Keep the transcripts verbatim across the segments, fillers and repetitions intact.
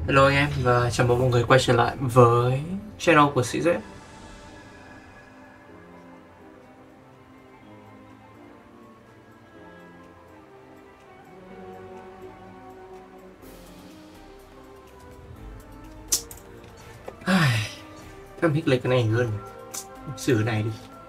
Hello anh em và chào mừng mọi người quay trở lại với channel của Sĩ Dễ. Em hít lấy cái này hơn, xử này đi.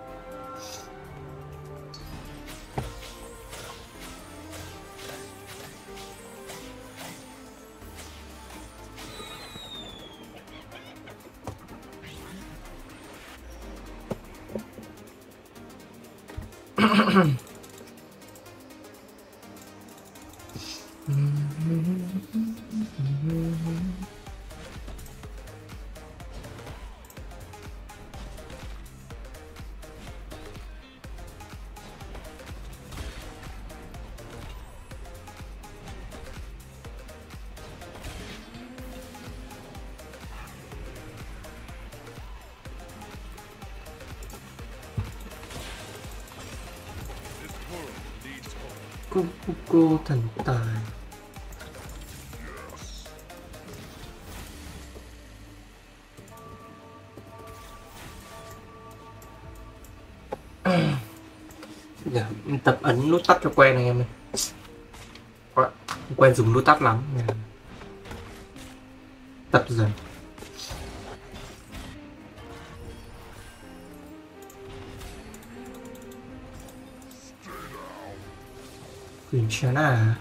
Cô, cô, cô thần tài. Dạ, tập ấn nút tắt cho quen anh em này. Không quen dùng nút tắt lắm. Tập dần. Quỳnh chán à.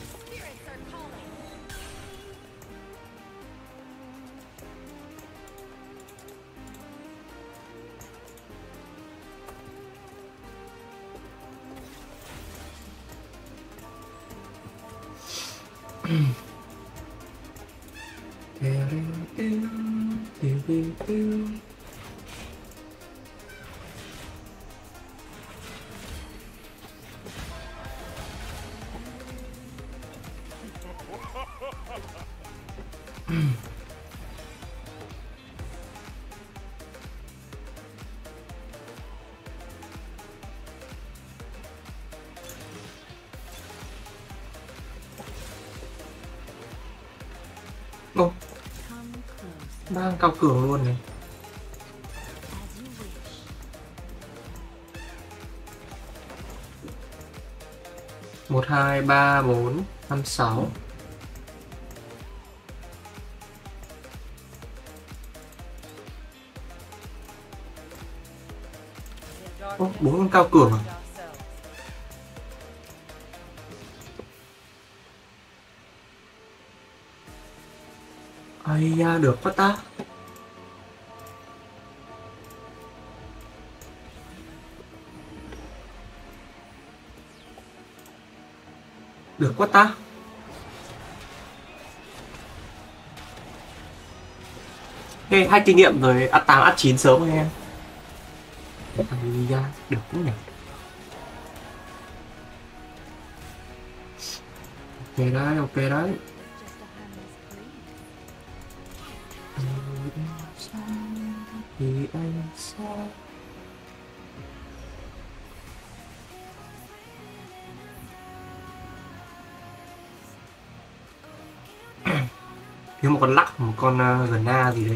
Ô, đang cao cường luôn này. Một, hai, ba, bốn, năm, sáu. Ô, bốn con cao cường à? Ây da, được quá ta. Được quá ta. Hey, hai kinh nghiệm rồi, ắt tám ắt chín sớm anh em. Ây da, được quá nhỉ. Ok đấy, ok đấy. Thì anh sao? Thiếu một con lắc, một con uh, gần na gì đấy.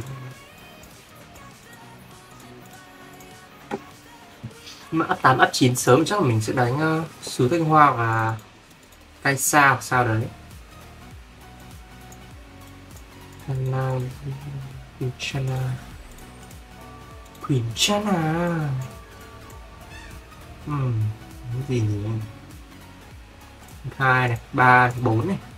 Mà ấp tám ấp chín sớm chắc là mình sẽ đánh uh, Sứ Thanh Hoa và Cây Sao hoặc sao đấy. Hana, Quinchana, Quinchana. Ừm, cái gì nhỉ? Hai này, ba, bốn này.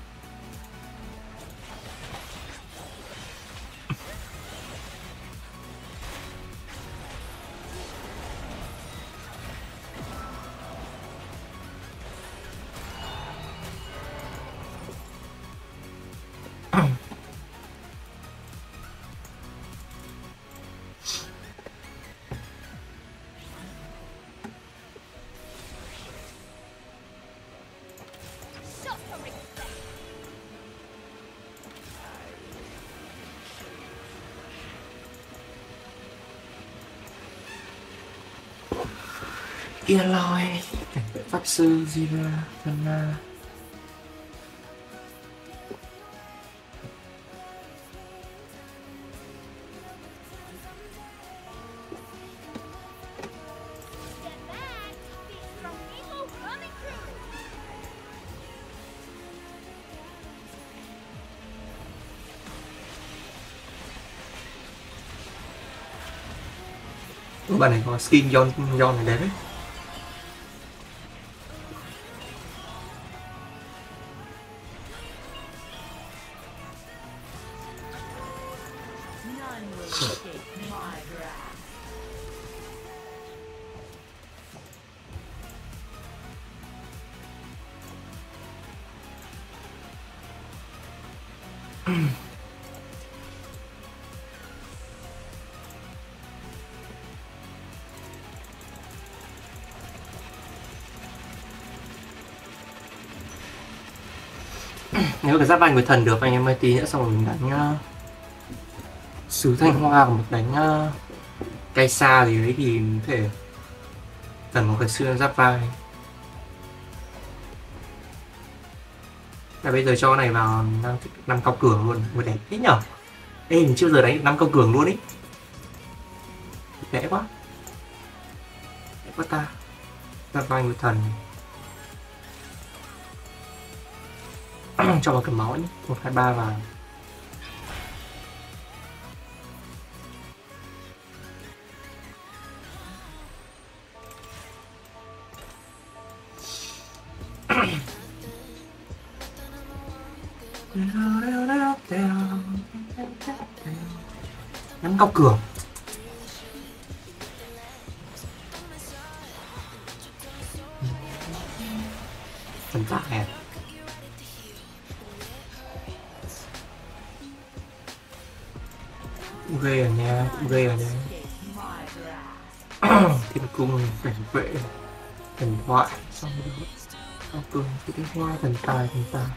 Yên loi, cảnh vệ pháp sư Zira, Hana. Bạn này có skin Yon Yon này đấy. Nếu cái giáp vai người thần được anh em ơi, tí nữa xong rồi mình đánh uh, sứ thanh hoa một đánh uh, cây xa gì đấy thì có thể cần một cái xương giáp vai. Là bây giờ cho này vào năm cao cường luôn, vừa đẹp thế nhở. Ê mình chưa giờ đánh năm cao cường luôn ý, đẹp quá, đẹp quá ta. Giáp vai người thần cho vào cầm máu nhé, một hai ba vào. Nhắm cao cường phần tạ này ghê à nha, ghê à nha. Thiên cung cảnh vệ thần thoại xong rồi cao cường cái hoa thần tài thần tài.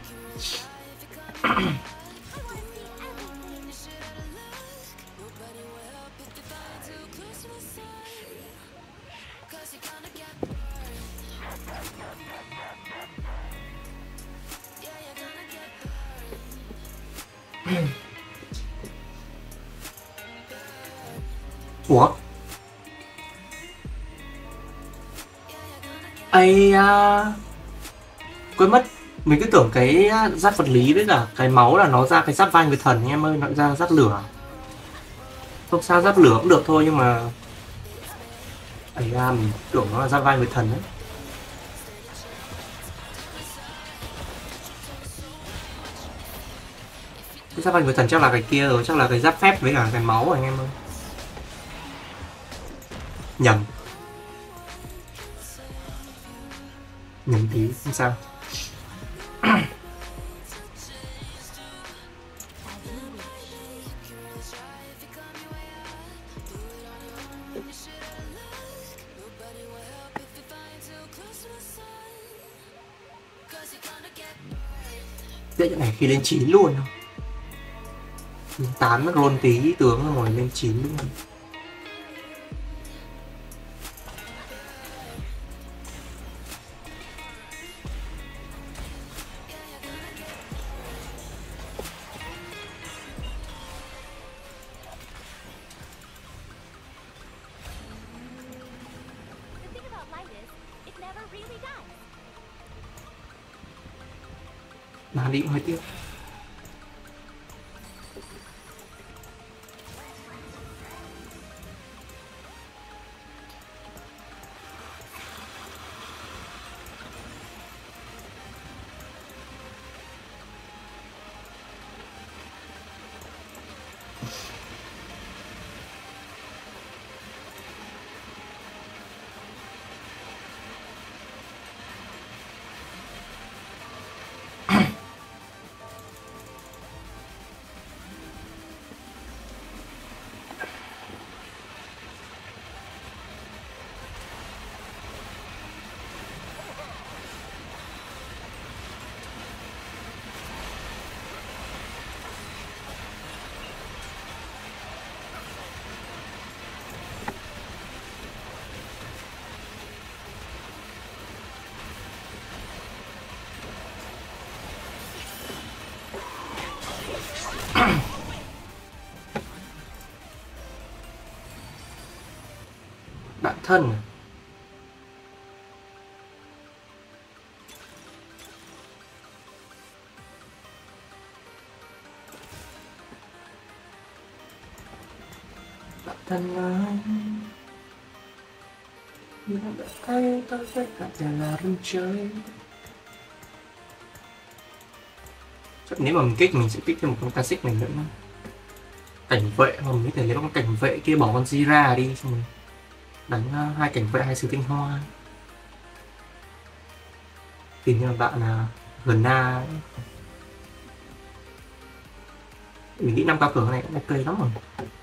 Ủa? Ây à, quên mất, mình cứ tưởng cái giáp vật lý với cả cái máu là nó ra cái giáp vai người thần em ơi, nó ra giáp lửa. Không sao, giáp lửa cũng được thôi nhưng mà ấy ra mình tưởng nó là giáp vai người thần đấy. Cái giáp vai người thần chắc là cái kia rồi, chắc là cái giáp phép với cả cái máu rồi anh em ơi. Nhầm. Nhầm tí, không sao. Dễ trận này khi lên chín luôn không? tám mất luôn tí tướng rồi lên chín luôn. Mà đi cũng hơi tiếc. Bạn thân à? Bạn thân ơi. Thấy tôi tất cả đều là rừng chơi. Chắc nếu mà mình kích mình sẽ kích thêm một con classic này nữa. Cảnh vệ mà mình có thể lấy con cảnh vệ kia bỏ con Zira đi xong rồi đánh uh, hai cảnh vệ hai sứ tinh hoa. Tìm như là bạn là Gna ấy. Mình nghĩ năm cao cửa này cũng ok lắm rồi.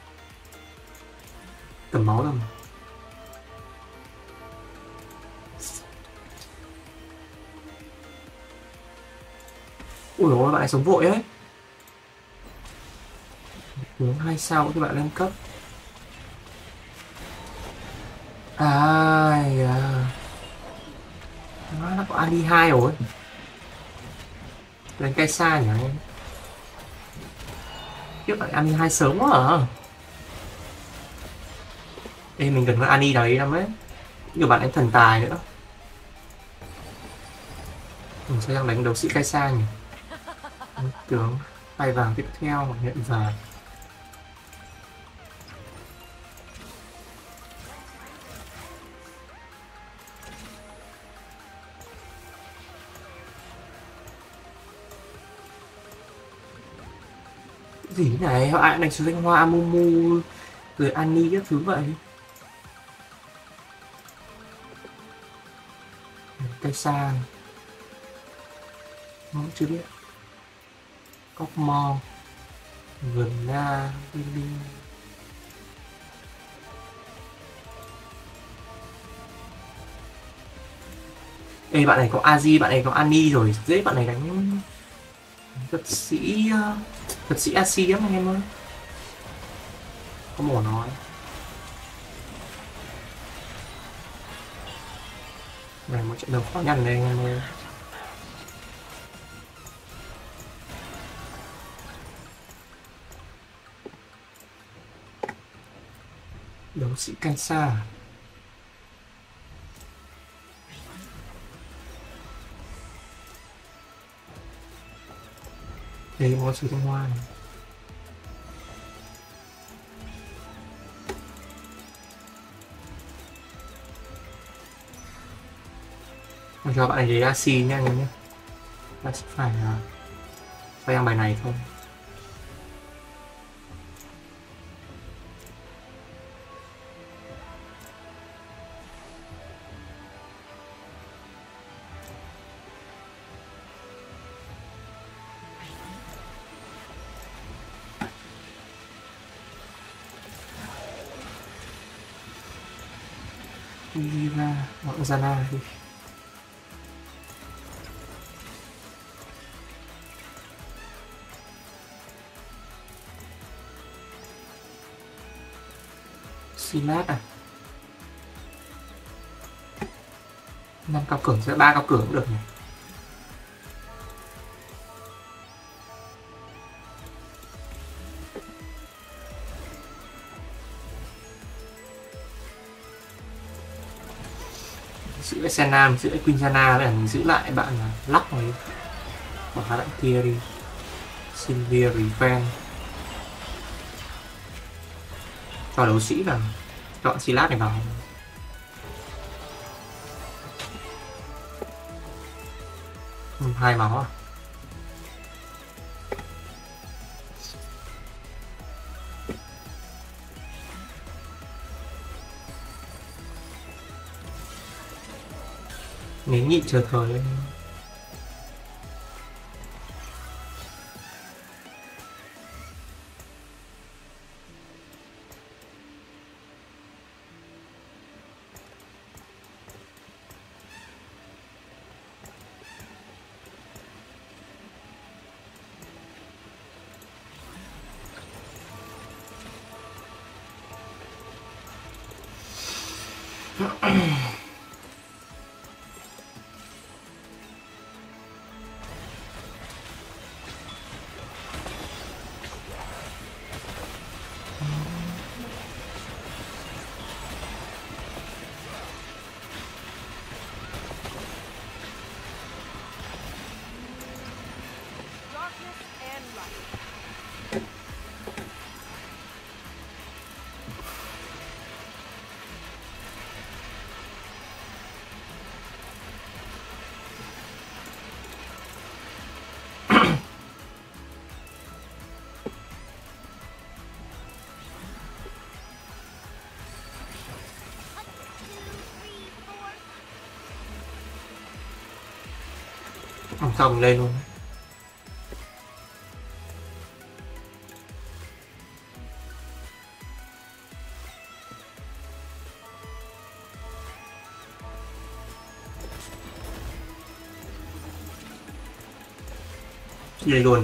Tầm máu rồi. Ui dồi ôi, bạn này sống vội ấy. Hướng hai sao các bạn lên cấp. Ai à. Nó là có Ali hai rồi. Lên cây xa nhỉ em. Tiếc bạn Ali hai sớm quá à. Ê mình cần con Ani đấy lắm ấy. Nhiều bạn đánh thần tài nữa. Mình sẽ đang đánh đấu sĩ cây xa nhỉ. Tướng tay vàng tiếp theo nhận vàng. Gì này, họ ai đánh số danh hoa Amumu rồi Ani các thứ vậy. Cây xa nó chưa biết. Cóc mo vườn na Lily. Ê bạn này có Azi, bạn này có Ani rồi, dễ bạn này đánh thuật sĩ thuật sĩ Asi lắm anh em ơi. Có mổ nói. Này một trận đấu khó nhằn đây anh em ơi. Đấu sĩ canh xa. Đây có sự thanh hoa này. Mình cho bạn này lấy Asi nha anh em nhé. Ta sẽ phải uh, phải ăn bài này thôi. Đi ra gọi Zana đi. Silat à? năm cao cửa sẽ ba cao cửa cũng được nhỉ. Giữ lại Senna, giữ lại Quinzana với mình giữ lại bạn Lắc này. Bỏ hai bạn kia đi. Sylvia Revenge. Cho đấu sĩ vào. Chọn Silat này vào. Hai máu à? Nến nhịn chờ thời lên. Không sao mình lên luôn. Lên luôn.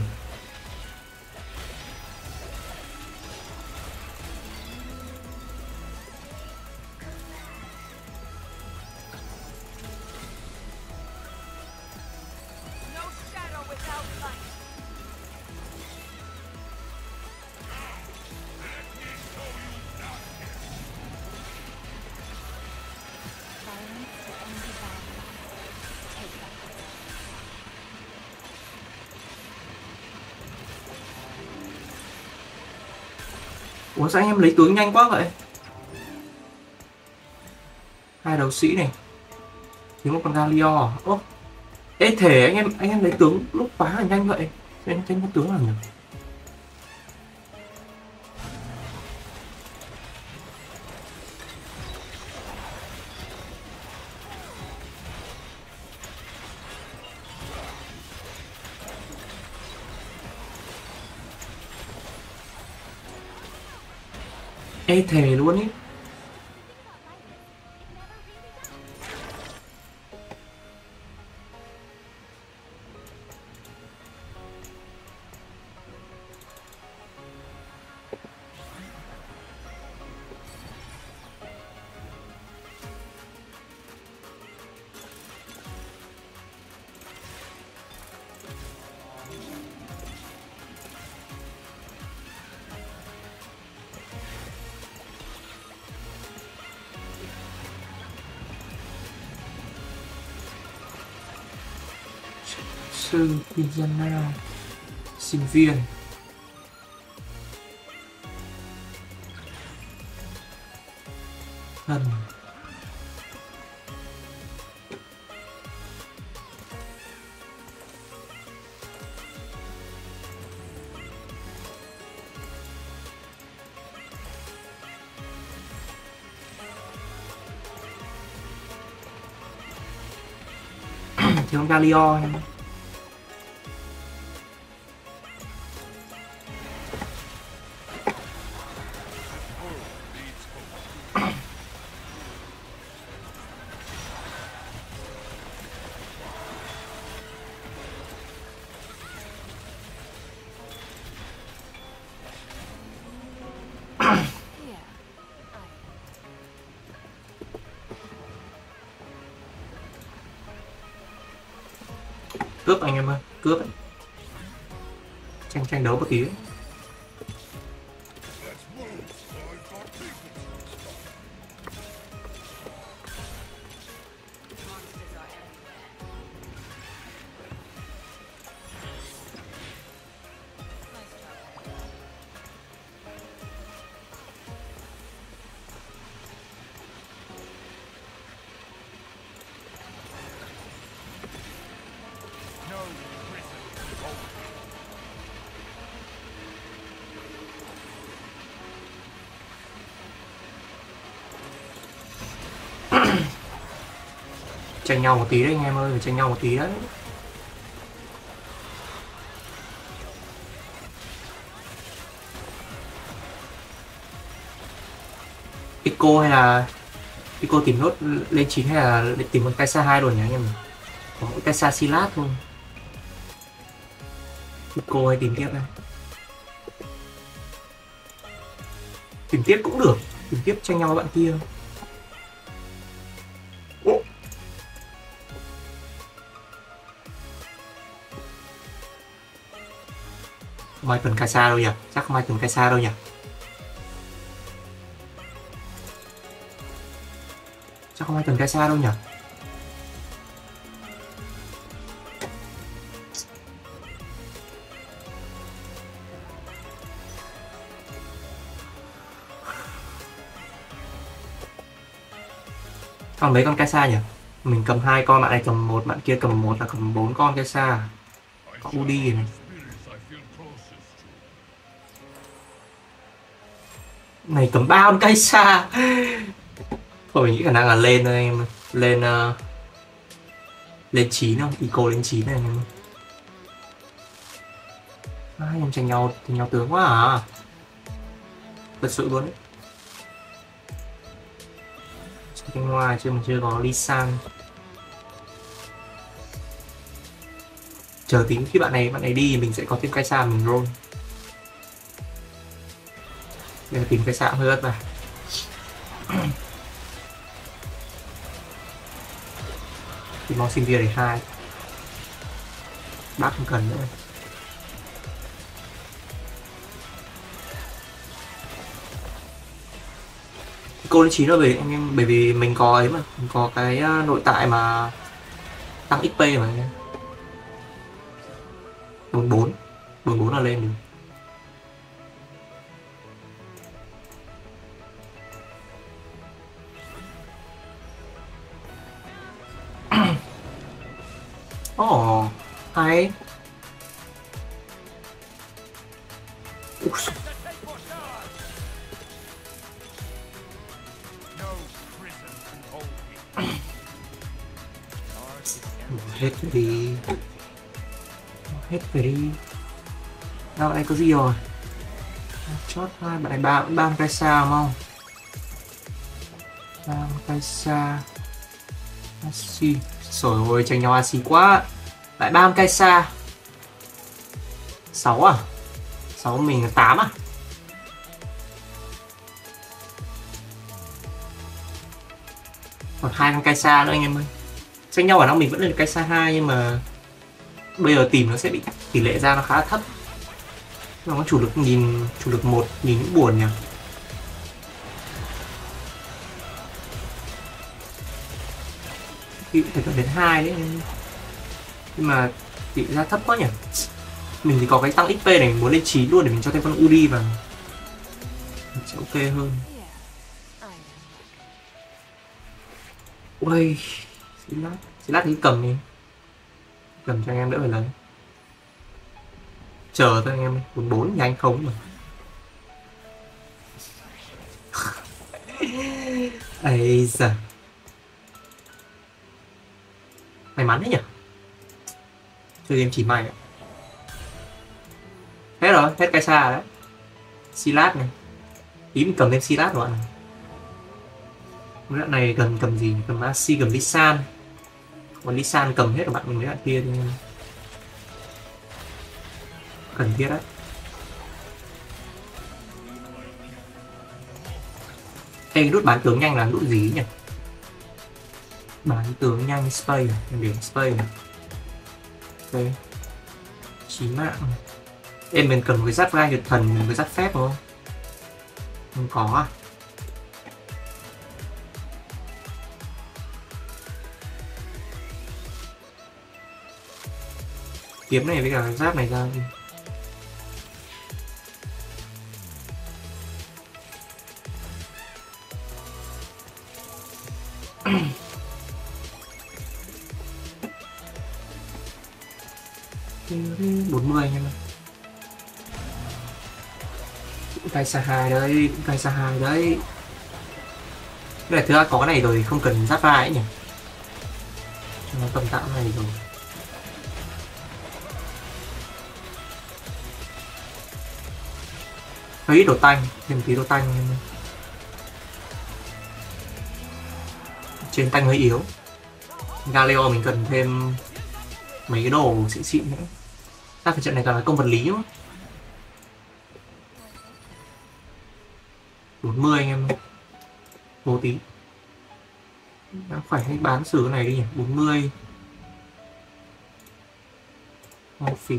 Ủa sao anh em lấy tướng nhanh quá vậy? Hai đấu sĩ này, thiếu một con Galio à? Ô, ê thể anh em anh em lấy tướng lúc quá là nhanh vậy. Anh tranh có tướng làm nhỉ? Ê thề luôn ý. Sư thiên dân nào sinh viên thần thiếu con Galio em. Cướp anh em ơi, cướp ấy. tranh tranh đấu một tí ấy. Tranh nhau một tí đấy anh em ơi, tranh nhau một tí đấy. Ico hay là Ico tìm nốt lên chín hay là để tìm con Kai'Sa hai rồi nhỉ anh em? Có mỗi Kai'Sa Silas thôi. Ico hay tìm tiếp đây. Tìm tiếp cũng được, tìm tiếp tranh nhau với bạn kia. Không ai cần Kai'Sa đâu nhỉ? Chắc không ai cần Kai'Sa đâu nhỉ? Chắc không ai cần Kai'Sa đâu nhỉ? Còn mấy con Kai'Sa nhỉ? Mình cầm hai con, bạn này cầm một, bạn kia cầm một là cầm bốn con Kai'Sa. Có Udi này. Này cầm ba con Kai'Sa. Thôi mình nghĩ khả năng là lên thôi em. Lên uh, Lên chín không? Eco lên chín này. Hai em tranh nhau, tranh nhau tướng quá à. Thật sự luôn đấy. Bên ngoài chưa mà chưa có Lee San. Chờ tính khi bạn này bạn này đi mình sẽ có thêm Kaisa mình roll. Bây giờ tìm Kaisa hơi vất vả. Tìm mong xin để hai. Bác không cần nữa. Cô lên chín rồi bởi anh em, bởi vì mình có ấy mà, mình có cái nội tại mà tăng ích pê mà anh em. bốn bốn bốn bốn là lên được. Ồ, oh, hay. Ui. Hết rồi đi. Hết rồi đi. Đâu đây có gì rồi? Chốt hai bạn này ba ba cái sao không? Ba cái xa. Asi. Trời ơi, tranh nhau Asi quá. Lại ba cái xa. sáu à? sáu mình là tám à? Còn hai con cây xa nữa anh em ơi. Tranh nhau khả năng mình vẫn lên được cây xa hai nhưng mà bây giờ tìm nó sẽ bị tỷ lệ ra nó khá là thấp. Nó có chủ lực nhìn chủ lực một nhìn cũng buồn nhỉ. Thì phải cần đến hai đấy nhưng mà tỷ lệ ra thấp quá nhỉ. Mình thì có cái tăng ích pê này, mình muốn lên chín luôn để mình cho thêm con Uri vào sẽ ok hơn. Ui, xin lát, xin lát thì cầm đi, cầm cho anh em đỡ phải lấy. Chờ thôi anh em, bốn bốn nhanh không mà. Ây giời, may mắn đấy nhỉ, chơi game chỉ may ạ. Hết rồi, hết cái xa đấy. Silat này, ý mình cầm thêm Silat rồi ạ. Đoạn này cần cầm gì? Cầm Asi, cầm Lee San. Còn Lee San cầm hết của bạn mình với bạn kia thì cần thiết đấy. Ê, nút bán tướng nhanh là nút gì nhỉ? Bán tướng nhanh space, mình để space này. Ok. Chí mạng. Em mình cần một cái giáp gai nhật thần, một cái giáp phép đúng không? Không có à? Kiếm này với cả giáp này ra thì bốn mươi anh em ơi. Cái xa hai đấy, cái xa hai đấy. Cái này thứ ra có cái này rồi không cần giáp vai ấy nhỉ. Cho nó tầm tạm này rồi. Hơi ít đồ tanh, thêm tí đồ tanh. Trên tanh hơi yếu. Galio mình cần thêm mấy cái đồ xịn xịn nữa. Ta phải trận này toàn là công vật lý đúng không? bốn mươi anh em. Vô tí. Đã phải hay bán xử cái này đi nhỉ, bốn mươi. Hoang phí.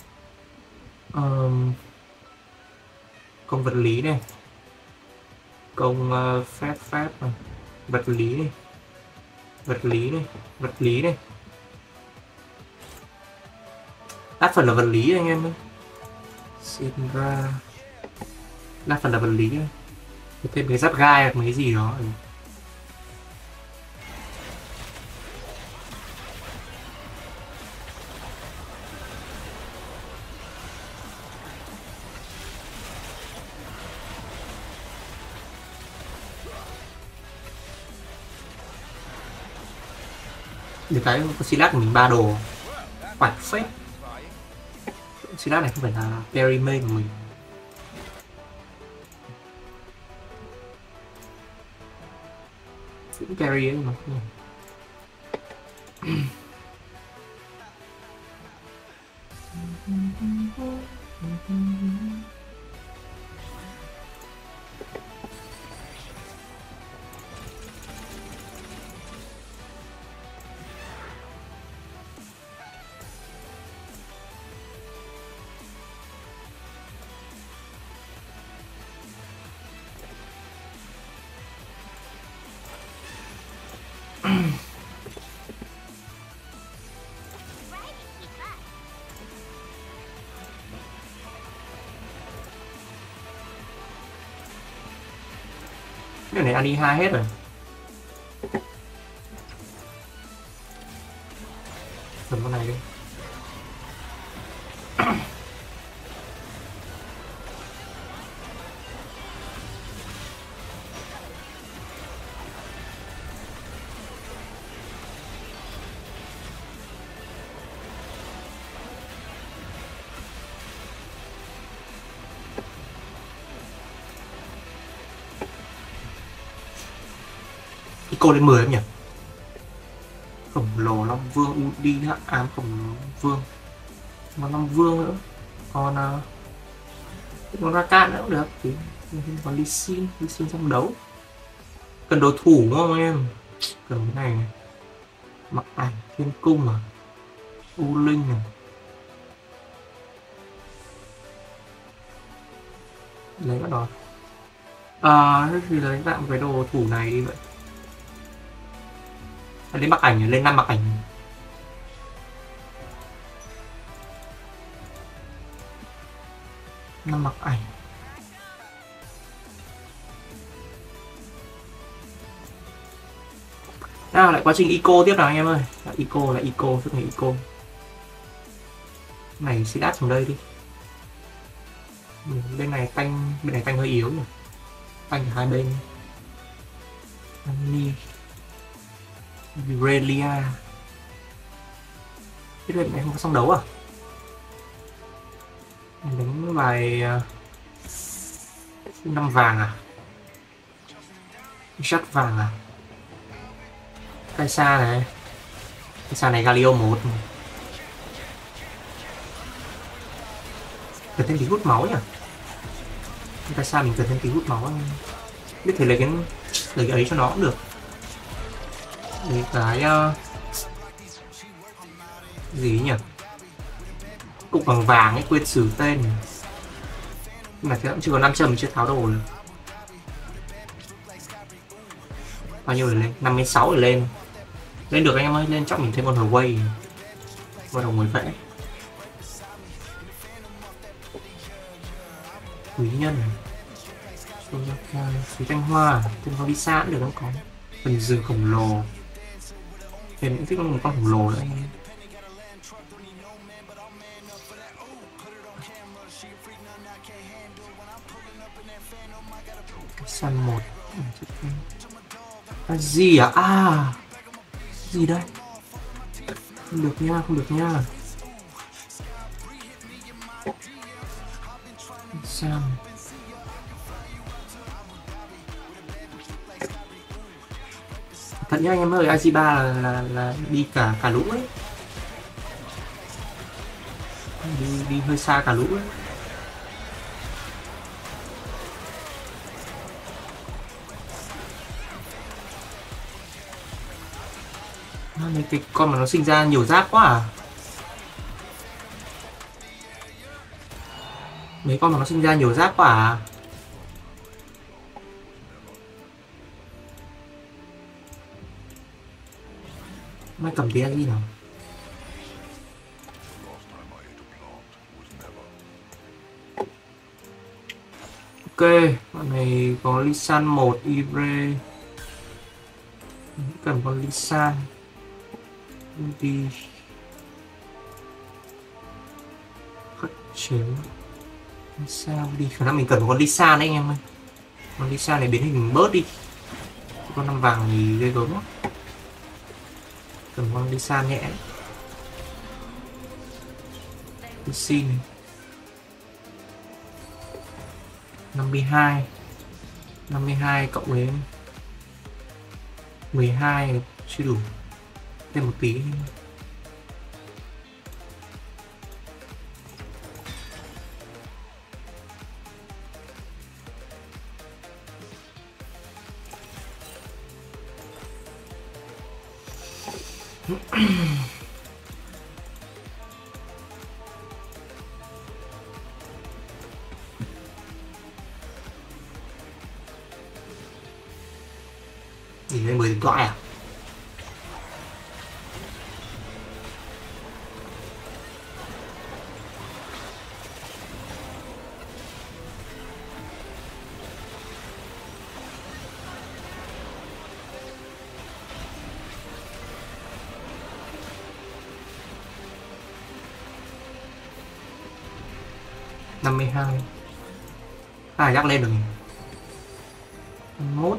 Um, công vật lý này. Công uh, phép phép này. Vật lý này. Vật lý này, vật lý này. Đa phần là vật lý anh em ơi. Xin ra. Đa phần là vật lý thôi. Thêm cái giáp gai hoặc mấy cái gì đó. Được cái con Silas của mình ba đồ quạt phết. Silas này không phải là Perry main của mình. Cũng carry ấy mà. Cái này ăn đi hai hết rồi. Cầm con này đi. Cô lên mười em nhỉ? Khổng lồ Long Vương Udi hắc ám khổng lồ Vương. Mà Long Vương nữa. Còn uh, con Rakan nữa cũng được. Thì còn Lee Sin, Lee Sin trong đấu. Cần đối thủ đúng không em? Cần cái này này. Mặc ảnh thiên cung à? U Linh này. Lấy bắt đầu. À, thế thì lấy tạm cái đồ thủ này đi vậy. Lên mặc ảnh lên năm mặc ảnh. Năm mặc ảnh. Nào lại quá trình eco tiếp nào anh em ơi. Lại eco lại eco suốt ngày eco. Này sẽ đắt xuống đây đi. Bên này tanh bên này tanh hơi yếu nhỉ. Tanh hai bên. Annie. Virelia. Cái đội này không có song đấu à? Đánh vài năm vàng à? Shot vàng à? Kaisa này. Kaisa này Galio một. Cần thêm tí hút máu nhỉ? Kaisa mình cần thêm tí hút máu. Biết thể lấy cái lấy cái ấy cho nó cũng được. Lấy cái uh, gì nhỉ? Cục bằng vàng ấy, quên sử tên. Nhưng mà thế cũng chưa có năm trăm chưa tháo đồ được. Bao nhiêu để lên? năm mươi sáu để lên. Lên được anh em ơi, lên chọn mình thêm con Huawei. Bắt đầu mới vẽ. Quý nhân. Suối Thanh Hoa, tên nó đi xa cũng được không có. Phần rừng khổng lồ. Thêm những thích một con khổng lồ nữa anh em. Săn một. À, gì à? À gì đây? Không được nha, không được nha. Sam. Thật nhá anh em ơi, i giê ba là, là, là đi cả cả lũ ấy. Đi, đi hơi xa cả lũ ấy. Mấy cái con mà nó sinh ra nhiều giáp quá à. Mấy con mà nó sinh ra nhiều giáp quá à. Mày cầm cái gì nào. Ok, bọn này có Lisan một, Ivre. Cần con Lisan. Đi khắc chế sao đi, khả năng mình cần một con Lisan đấy anh em ơi. Con Lisan này biến hình bớt đi. Con năm vàng thì ghê gớm lắm. Cần con đi xa nhẹ. Đi xin năm mươi hai năm mươi hai cộng với mười hai chưa đủ, thêm một tí. Nhìn lên mười điện thoại à? năm mươi hai. À nhắc lên được. Mốt.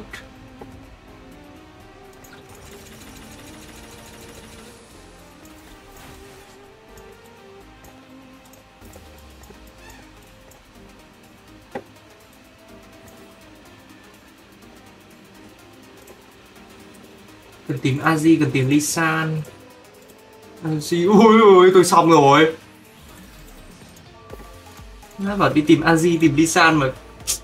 Cần tìm Azi, cần tìm Lisan. Azi, ôi ôi tôi xong rồi. Nó bảo đi tìm Azi, tìm Lisan mà.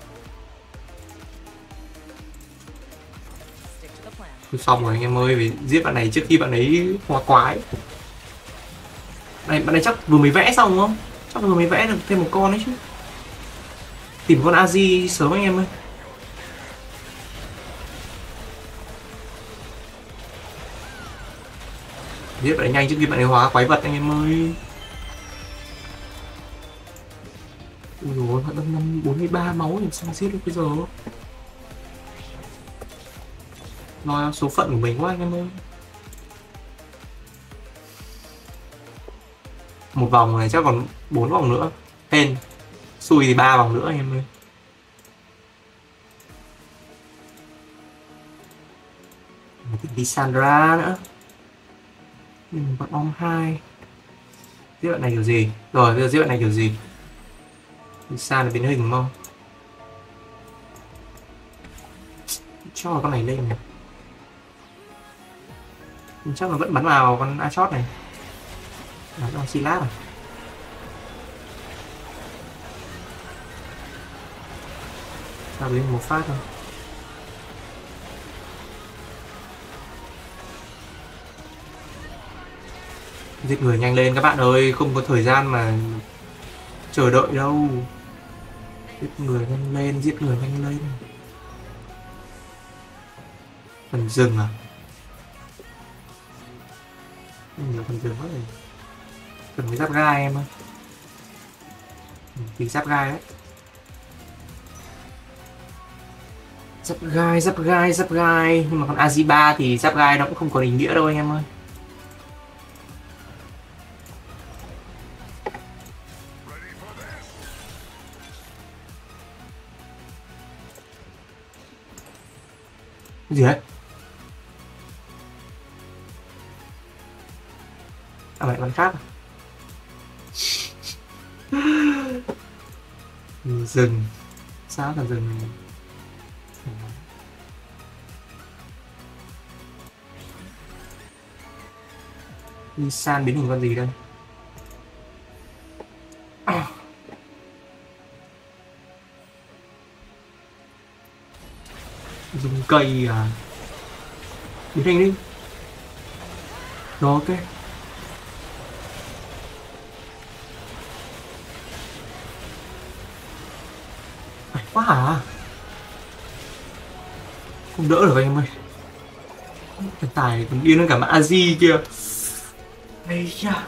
Tôi xong rồi anh em ơi, phải giết bạn này trước khi bạn ấy hóa quái. Này, bạn này chắc vừa mới vẽ xong đúng không? Chắc vừa mới vẽ được thêm một con đấy chứ. Tìm con Azi sớm anh em ơi. Giết bạn ấy nhanh trước khi bạn ấy hóa quái vật anh em ơi. Ui dồi, bạn đâm năm bốn mươi ba máu làm sao giết được bây giờ. Lo số phận của mình quá anh em ơi. Một vòng này chắc còn bốn vòng nữa. Hên xui thì ba vòng nữa anh em ơi. Đi Sandra nữa. Mình còn om hai. Giết bạn này kiểu gì? Rồi bây giờ giết bạn này kiểu gì? Đi xa là biến hình đúng không? Cho con này lên này. Chắc là vẫn bắn vào con Ashot này. Đó là Silas à? Sao đến một phát thôi. Giết người nhanh lên các bạn ơi, không có thời gian mà chờ đợi đâu. Giết người nhanh lên, giết người nhanh lên. Phần rừng à? Nhiều phần rừng quá rồi. Cần cái giáp gai em ơi. Tí giáp gai đấy. Giáp gai, giáp gai, giáp gai. Nhưng mà con Azi ba thì giáp gai nó cũng không có ý nghĩa đâu anh em ơi. Cái gì đấy? À mày bắn khác à? Rừng. Sao là rừng này? Lisan biến hình con gì đây? À. Dùng cây à? Biến hình đi. Rồi ok. Phải quá hả? Không đỡ được anh em ơi. Cái tài còn điên hơn cả mã Azi kia. Ây da.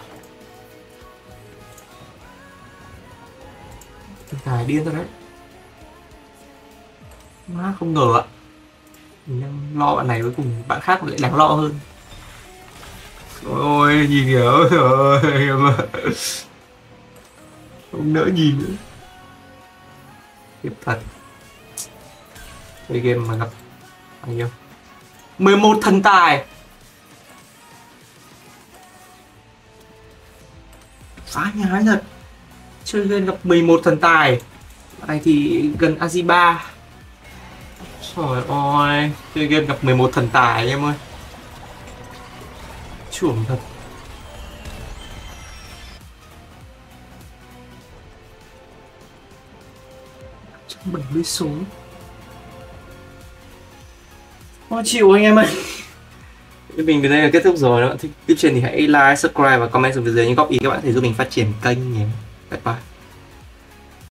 Cái tài điên rồi đấy. Má không ngờ ạ. Mình đang lo bạn này cuối cùng bạn khác lại đáng lo hơn. Ôi ôi nhìn kìa, ôi trời ơi. Không nỡ nhìn nữa. Tiếp thật. Chơi game mà gặp bao nhiêu? mười một thần tài. Phá nhái thật. Chơi game gặp mười một thần tài. Bạn này thì gần Aziba. Trời ơi, chơi game gặp mười một thần tài em ơi. Chuồng thật. một trăm bảy mươi số. Khó chịu anh em ơi. Mình đến đây là kết thúc rồi. Nếu bạn thích clip trên thì hãy like, subscribe và comment xuống phía dưới những góp ý các bạn có thể giúp mình phát triển kênh nhé. Bye bye.